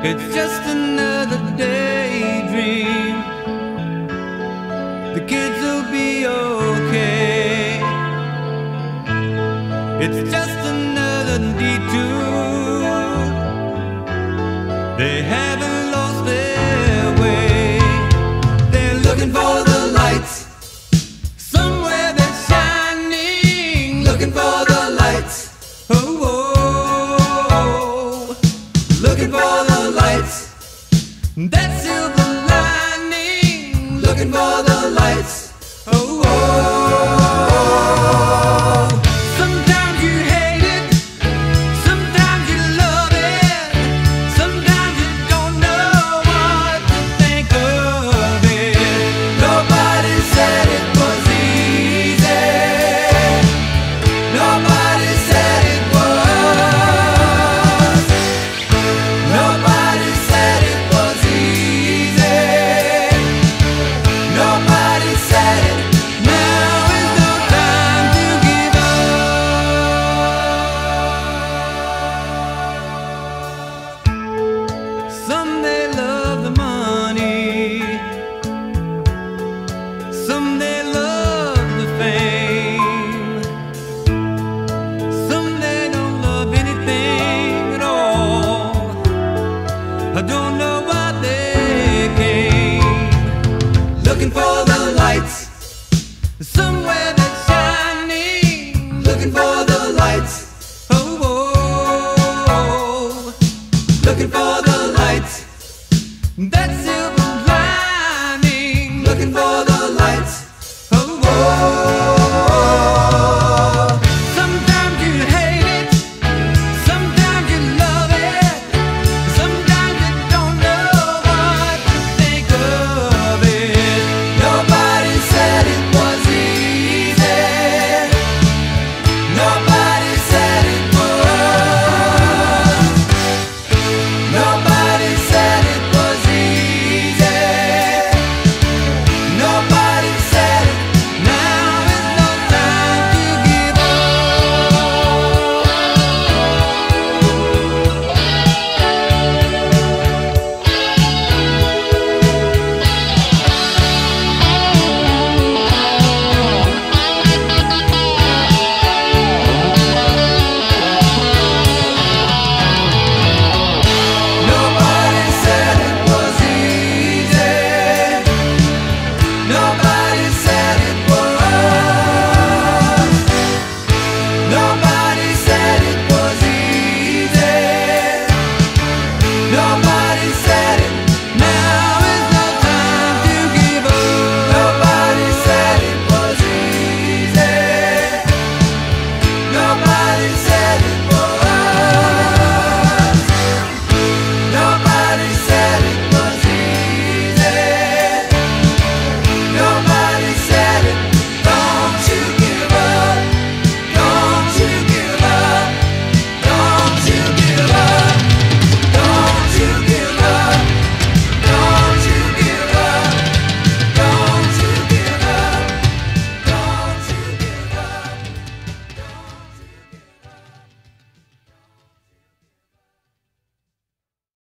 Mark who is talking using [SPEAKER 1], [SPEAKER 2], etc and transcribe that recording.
[SPEAKER 1] It's just another daydream. The kids will be okay. It's just another detour. They haven't lost their way. They're looking for the lights. Somewhere they're shining. Looking for the lights. Oh, oh. Looking for the lights. That silver lining. Looking for the lights. Oh, oh. Sometimes you hate it. Sometimes you love it. Sometimes you don't know what to think of it. Nobody said it was easy. Nobody said it was. Nobody said it was easy. Nobody said it. Now is no time to give up. Some they love the money. Some they love the fame. Some they don't love anything at all. I don't know why they came. Looking for the lights. Somewhere that's shining. Looking for